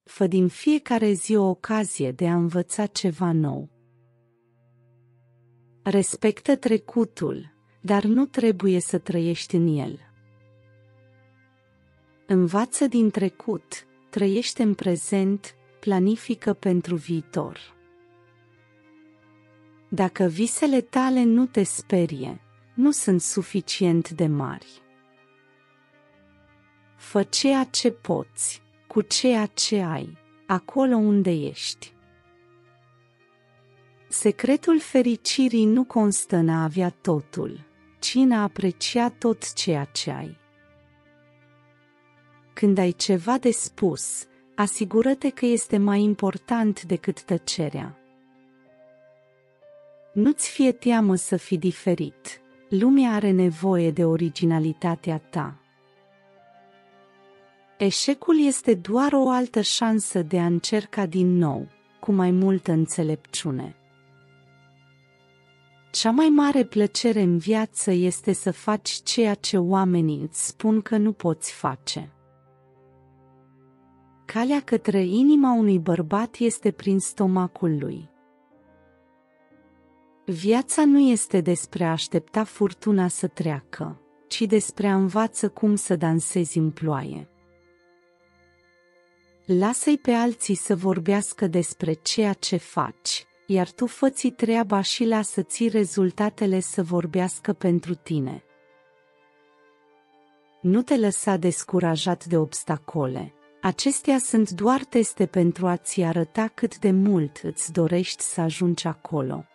Fă din fiecare zi o ocazie de a învăța ceva nou. Respectă trecutul, dar nu trebuie să trăiești în el. Învață din trecut, trăiește în prezent, planifică pentru viitor. Dacă visele tale nu te sperie, nu sunt suficient de mari. Fă ceea ce poți, cu ceea ce ai, acolo unde ești. Secretul fericirii nu constă în a avea totul, ci în a aprecia tot ceea ce ai. Când ai ceva de spus, asigură-te că este mai important decât tăcerea. Nu-ți fie teamă să fii diferit. Lumea are nevoie de originalitatea ta. Eșecul este doar o altă șansă de a încerca din nou, cu mai multă înțelepciune. Cea mai mare plăcere în viață este să faci ceea ce oamenii îți spun că nu poți face. Calea către inima unui bărbat este prin stomacul lui. Viața nu este despre a aștepta furtuna să treacă, ci despre a învăța cum să dansezi în ploaie. Lasă-i pe alții să vorbească despre ceea ce faci, iar tu fă-ți treaba și lasă-ți rezultatele să vorbească pentru tine. Nu te lăsa descurajat de obstacole. Acestea sunt doar teste pentru a-ți arăta cât de mult îți dorești să ajungi acolo.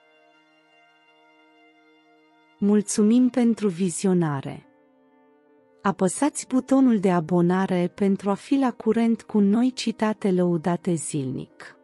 Mulțumim pentru vizionare. Apăsați butonul de abonare pentru a fi la curent cu noi citate lăudate zilnic.